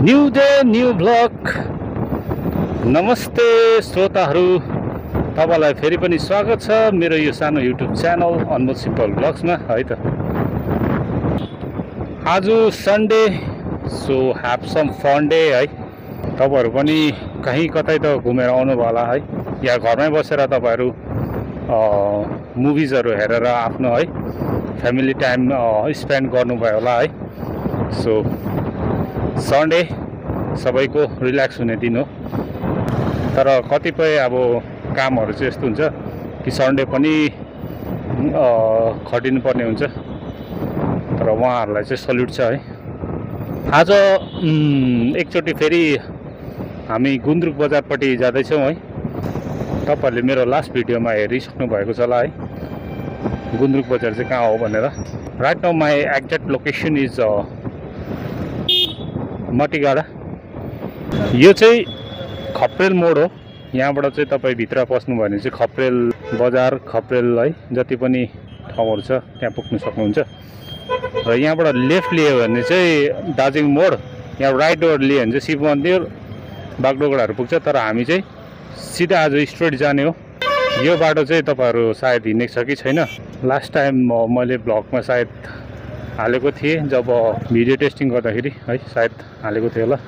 New day new blog. नमस्ते श्रोताहरू, तपाईलाई फेरि पनि स्वागत छ मेरो यो सानो युट्युब च्यानल अनमोल सिम्पल ब्लग्समा है त। आज Sunday, so have some fun day है। तपाईहरू पनि कहीँ कतै त घुमेर आउनु होला है, या घरमै बसेर तपाईहरू मुभिजहरू हेरेर आफ्नो है फ्यामिली टाइम स्पेन्ड गर्नुभयो होला है। सो सन्डे सबैको रिल्याक्स हुने दिन हो, तर कतिपय अब कामहरू चाहिँ यस्तो हुन्छ कि सन्डे पनि खटिनु पर्ने हुन्छ, तर उहाँहरूलाई चाहिँ सल्युट छ है। आज एकचोटि फेरि हामी गुन्द्रुक बजारपट्टि जाँदैछौँ है। तपाईँहरूले मेरो लास्ट भिडियोमा हेरिसक्नु भएको छ होला है, गुन्द्रुक बजार चाहिँ कहाँ हो भनेर। Right now my exact location is Matigara. यो चाहिँ खप्रेल मोड हो। यहाँबाट चाहिँ तपाईँ भित्र पस्नुभयो भने चाहिँ खप्रेल बजार, खप्रेल है जति पनि ठाउँहरू छ त्यहाँ पुग्नु सक्नुहुन्छ। र यहाँबाट लेफ्ट लियो भने चाहिँ दार्जिलिङ मोड, यहाँ राइटबाट लियो भने चाहिँ शिव मन्दिर, बागडोगराहरू पुग्छ। तर हामी चाहिँ सिधा आज स्ट्रेट जाने हो। यो बाटो चाहिँ तपाईँहरू सायद हिँडेको छ कि छैन, लास्ट टाइम मैले ब्लगमा सायद हालेको थिएँ जब भिडियो टेस्टिङ गर्दाखेरि है, सायद हालेको थियो होला।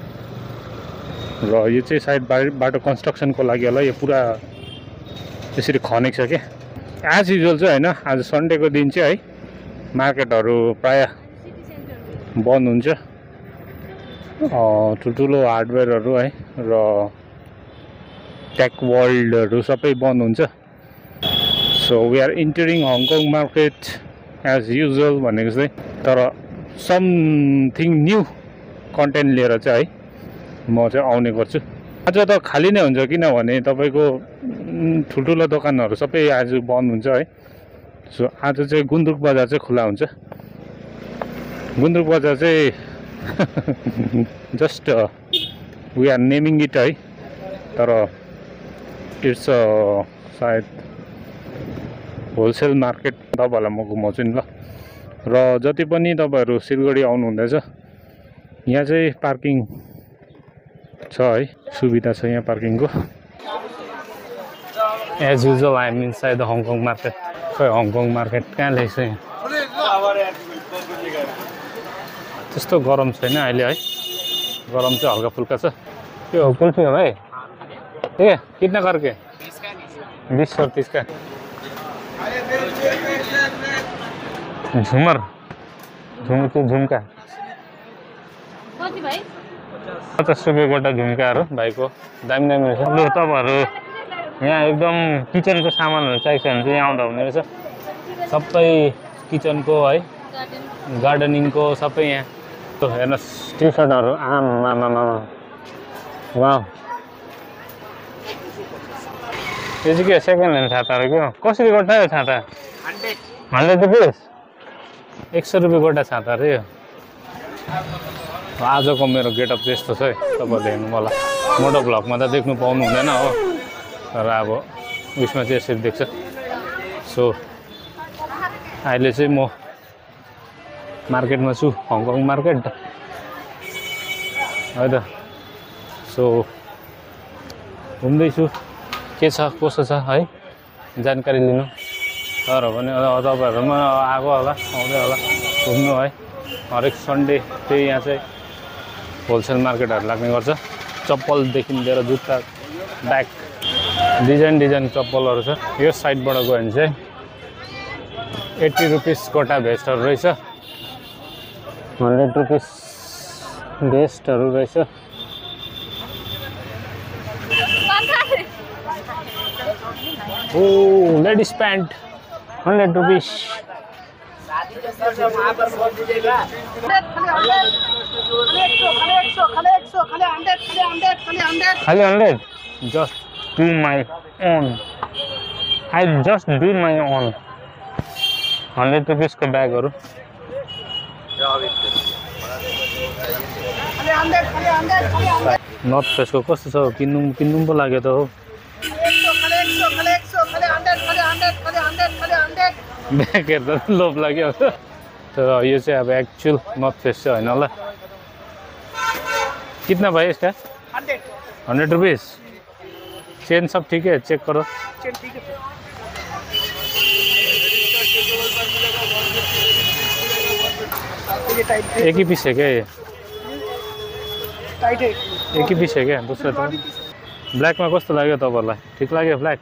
र यो चाहिँ सायद बाटो कन्स्ट्रक्सनको लागि होला, यो पुरा यसरी खनेको छ क्या। एज युजुअल चाहिँ होइन, आज सन्डेको दिन चाहिँ है मार्केटहरू प्रायः बन्द हुन्छ, ठुल्ठुलो हार्डवेयरहरू है र टेक वर्ल्डहरू सबै बन्द हुन्छ। So we are entering Hong Kong market as usual भनेको चाहिँ, तर समथिङ न्यू कन्टेन्ट लिएर चाहिँ है म चाहिँ आउने गर्छु। आज त खाली नै हुन्छ किनभने तपाईँको ठुल्ठुलो दोकानहरू सबै आज बन्द हुन्छ है। सो आज चाहिँ गुन्द्रुक बजार चाहिँ खुला हुन्छ। गुन्द्रुक बजार चाहिँ just we are naming it है, तर इट्स सायद होलसेल मार्केट। तपाईँहरूलाई म घुमाउँछु नि ल। र जति पनि तपाईँहरू सिलगढी आउनु हुँदैछ, यहाँ चाहिँ पार्किङ छ है, सुविधा छ यहाँ पार्किङको। As usual I am inside the Hong Kong market. खै हङकङ मार्केट कहाँ लेख्छ यहाँ? त्यस्तो गरम छैन अहिले है, गरम चाहिँ हल्का फुल्का छ। त्यो कुल्फी हो भाइ? ठीक है, कितना करके? 20 और 30 का। झुमर झुमका 50 रुपियाँ गोटा झुम्काहरू भाइको, दामी दामी रहेछ। लु तपाईँहरू यहाँ एकदम किचनको सामानहरू चाहिन्छ भने चाहिँ यहाँ आउँदा हुने रहेछ। सबै किचनको है, गार्डनिङको सबै यहाँ। हेर्नुहोस् टी सर्टहरू, आमामामा वाह। यो चाहिँ के सेकेन्ड ह्यान्ड छाताहरू के हो? कसरी गोटा यो छाता? 100 रुपिस, 100 रुपियाँ गोटा छाता अरे यो। आजको मेरो गेटअप चाहिँ यस्तो छ है, तपाईँहरूले हेर्नु होला। मोटो भ्लगमा त देख्नु पाउनु हुँदैन हो, तर अब उयसमा चाहिँ यसरी देख्छ। सो अहिले चाहिँ म मार्केटमा छु, हङकङ मार्केट है त। सो घुम्दैछु, के छ कसो छ है जानकारी लिनु। तर पनि तपाईँहरूमा आएको होला, आउँदै होला घुम्नु है। हरेक सन्डे चाहिँ यहाँ चाहिँ होलसेल मार्केटहरू लाग्ने गर्छ। चप्पलदेखि लिएर जुत्ता, ब्याग, डिजाइन चप्पलहरू छ। यो साइडबाट गयो भने चाहिँ 80 रुपिस गोटा भेस्टहरू रहेछ, 100 रुपिस भेस्टहरू रहेछ। Oh ladies pant 100 rupees. खाली 100, just do my own, I just do my own। 100 rupees को ब्यागहरू। नर्थ फेसको कस्तो छ? किन्नु पो लाग्यो त हो। ब्याग हेर्दा लोभ लाग्यो, तर यो चाहिँ अब एक्चुअल नर्थ फेस चाहिँ होइन होला। कितना भाई इसका? 100 रुपीज़। चेन सब ठीक है? चेक करो। चेन ठीक है। एक ही पीस है क्या ये? टाइट है। एक ही पीस है क्या? दूसरा तो ब्लैक में कस्तो लाग्यो तपाईँलाई? ठिक लाग्यो ब्लैक?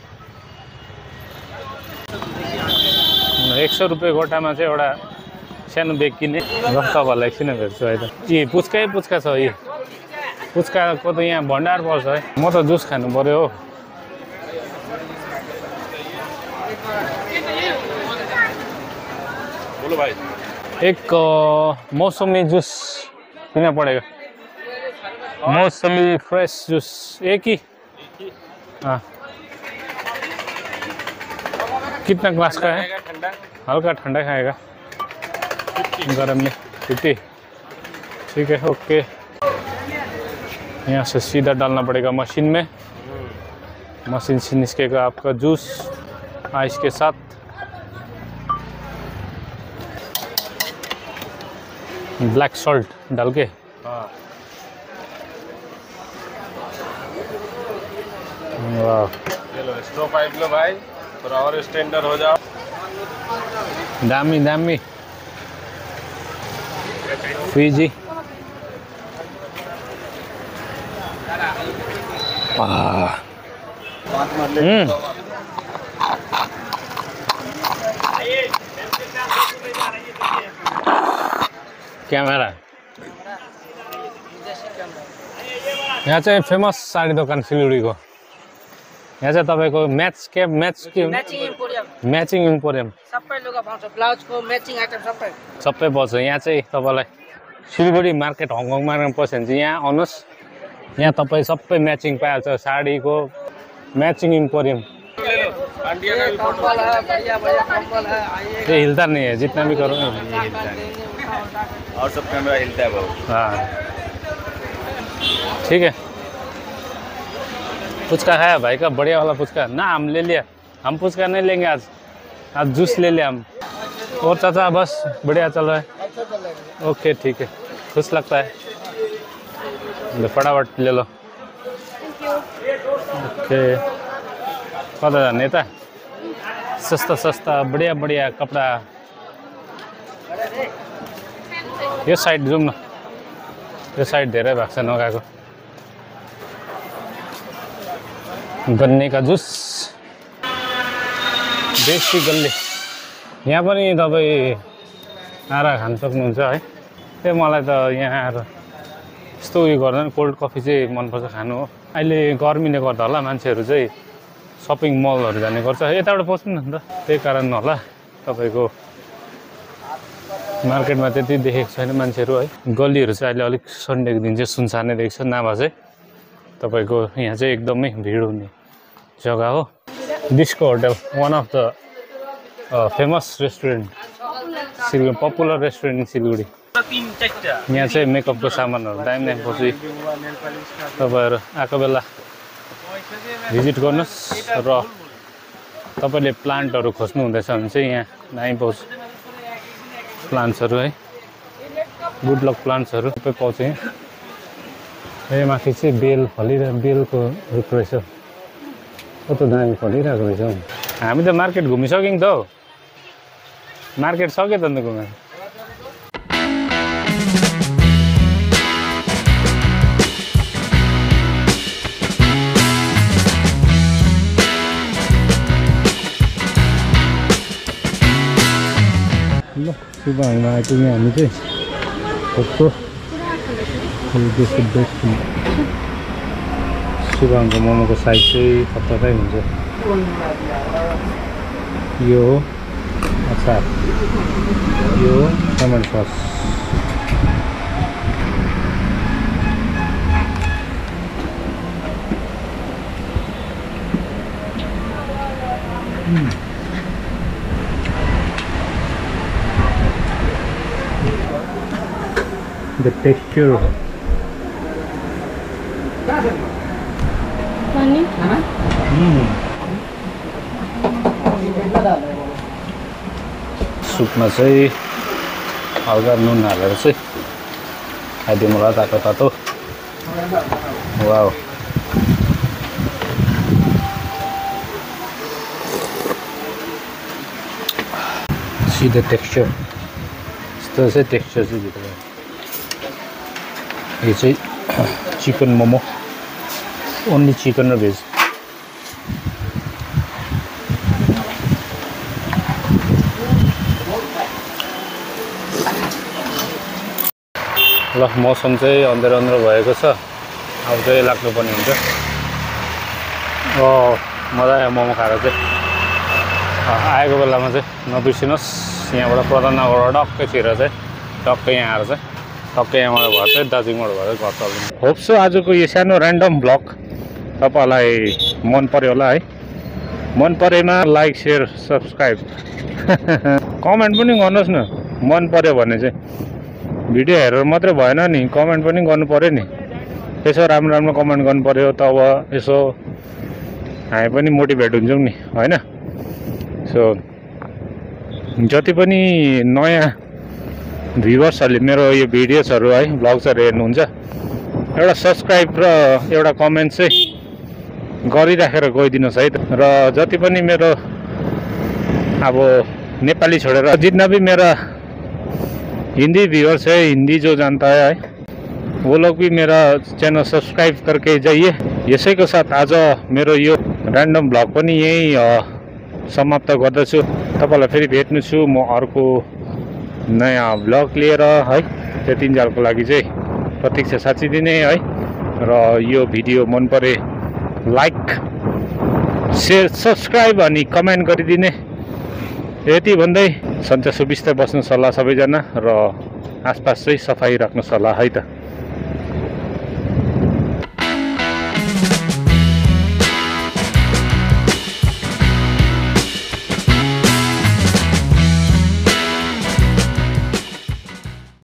100 रुपियाँ गोटामा चाहिँ एउटा सानो बेग किने। तपाईँहरूलाई एकछिन भेट्छु है त। ए पुच्कै पुच्का छ यी। पुच्काको त यहाँ भण्डार पर्छ है। म त जुस खानु पर्यो हो। बोलो भाइ। एक मौसमी जूस पीना पड़ेगा। मौसमी फ्रेश जूस एक ही। हाँ कितना ग्लास का है? हल्का ठंडा खाएगा गरम में 50। ठीक है ओके। यहाँ से सीधा डालना पड़ेगा मशीन में। मशीन से निकलेगा आपका जूस आइस के साथ। ब्लैक सॉल्ट डाल के। हाँ वाह ये लो स्ट्रो पाइप लो भाई, थोड़ा और स्टैंडर्ड हो जाओ। दामी दामी फीजी। क्यामेरा यहाँ चाहिँ फेमस साडी दोकान सिलगढीको। यहाँ चाहिँ तपाईँको म्याचिङ इम्पोरियम सबै लुगा पाउँछ। ब्लाउजको म्याचिङ आइटम सबै पाउँछ। यहाँ चाहिँ तपाईँलाई सिलगढी मार्केट हङकङ मार्केट पस्यो भने चाहिँ यहाँ आउनुहोस्। यहाँ तपाईँ सबै म्याचिङ पाइहाल्छ। साडीको मैचिंग एम्पोरियम। ये हिलता नहीं है, जितना भी करो ये हिलता नहीं। और सब कैमरा हिलता है बहुत। हाँ ठीक है। पुचका खाया भाई का, बढ़िया वाला पुचका ना। हम ले लिया, हम पुचका नहीं लेंगे आज, आज जूस ले लिया हम। और चाचा बस बढ़िया चल रहा है। ओके ठीक है, खुश लगता है। फटाफट ले लो। ओके कता नेता सस्ता सस्ता बढ़िया बढ़िया कपड़ा। यो साइड जाऊँ न, यो साइड धेरै भएको छ नगएको। गन्ने का जूस, देशी गल्ले। यहाँ पनि तपाईँ आएर खान सक्नुहुन्छ है। त्यही मलाई त यहाँ आएर यस्तो उयो गर्दैन, कोल्ड कफी चाहिँ मनपर्छ खानु हो। अहिले गर्मीले गर्दा होला मान्छेहरू चाहिँ सपिङ मलहरू जाने गर्छ। यताबाट पस्नु न त, त्यही कारण होला तपाईँको मार्केटमा त्यति देखेको छैन मान्छेहरू है। गल्लीहरू चाहिँ अहिले अलिक सन्डेको दिन चाहिँ सुनसानै देख्छ, नभए चाहिँ तपाईँको यहाँ चाहिँ एकदमै भिड हुने जग्गा हो। Disco hotel one of the famous restaurant Siliguri, popular restaurant in Siliguri. यहाँ चाहिँ मेकअपको सामानहरू दामी दामी पाउँछ। तपाईँहरू आएको बेला भिजिट गर्नुहोस्। र तपाईँले प्लान्टहरू खोज्नु हुँदैछ भने चाहिँ यहाँ दामी पाउँछ प्लान्ट्सहरू है। गुड लक प्लान्ट्सहरू सबै पाउँछ यहाँ। यो माथि चाहिँ बेल फलिरहेको, बेलको रुख रहेछ। कस्तो दामी फलिरहेको रहेछ। हामी त मार्केट घुमिसक्यौँ त हौ, मार्केट सक्यो त अन्त घुमेर। ल सुबाङमा आइपुग्यौँ हामी चाहिँ। कस्तो सुबाङको मोमोको साइज चाहिँ खतरै हुन्छ। यो हो अचार, यो टमाटर सस। The texture. सुपमा चाहिँ हल्का नुन हालेर चाहिँ खाइदिउँ होला तातो तातो। वाउ see the texture यस्तो चाहिँ टेक्सचर चाहिँ भित्र यो चाहिँ चिकन मोमो ओन्ली चिकन र भेज ल मौसम चाहिँ अन्धेर अन्धेर भएको छ अब चाहिँ लाग्नुपर्ने हुन्छ मजा आयो मोमो खाएर चाहिँ आएको बेलामा चाहिँ नबिर्सिनुहोस् यहाँबाट प्रधाननगरबाट टक्कै छिरेर चाहिँ टक्कै यहाँ आएर चाहिँ टक्कै यहाँबाट भएर चाहिँ दार्जिलिङबाट भएर घर चल्नु होप्सो आजको यो सानो ऱ्यान्डम ब्लग तपाईँलाई मन पर्यो होला है मन परेमा लाइक सेयर सब्सक्राइब कमेन्ट पनि गर्नुहोस् न मन पर्यो भने चाहिँ भिडियो हेरेर मात्रै भएन नि कमेन्ट पनि गर्नु पर्यो नि यसो राम्रो राम्रो कमेन्ट गर्नु पर्यो तब यसो हामी पनि मोटिभेट हुन्छौँ नि होइन सो जति पनि नयाँ भ्युवर्सहरूले मेरो यो भिडियोजहरू है भ्लग्सहरू हेर्नुहुन्छ एउटा सब्सक्राइब र एउटा कमेन्ट चाहिँ गरिराखेर गइदिनुहोस् है र जति पनि मेरो अब नेपाली छोडेर जितना भी मेरा हिंदी व्यूअर्स है हिंदी जो जानता है वो लोग भी मेरा चैनल सब्सक्राइब करके जाइए यसैको साथ आज मेरो यो ऱ्यान्डम ब्लग पनि यही समाप्त गर्दछु तपाईलाई फेरि भेट्नु छु म अर्को नयाँ ब्लग लिएर है त्यतिन्जेलको लागि चाहिँ प्रतीक्षा साचिदिने है र यो भिडियो मन परे लाइक शेयर सब्सक्राइब अनि कमेन्ट गरिदिने यति भन्दै सन्चै सुबिस्ता बस्नु सल्लाह सबैजना र आसपास चाहिँ सफाई राख्नु सल्लाह है त।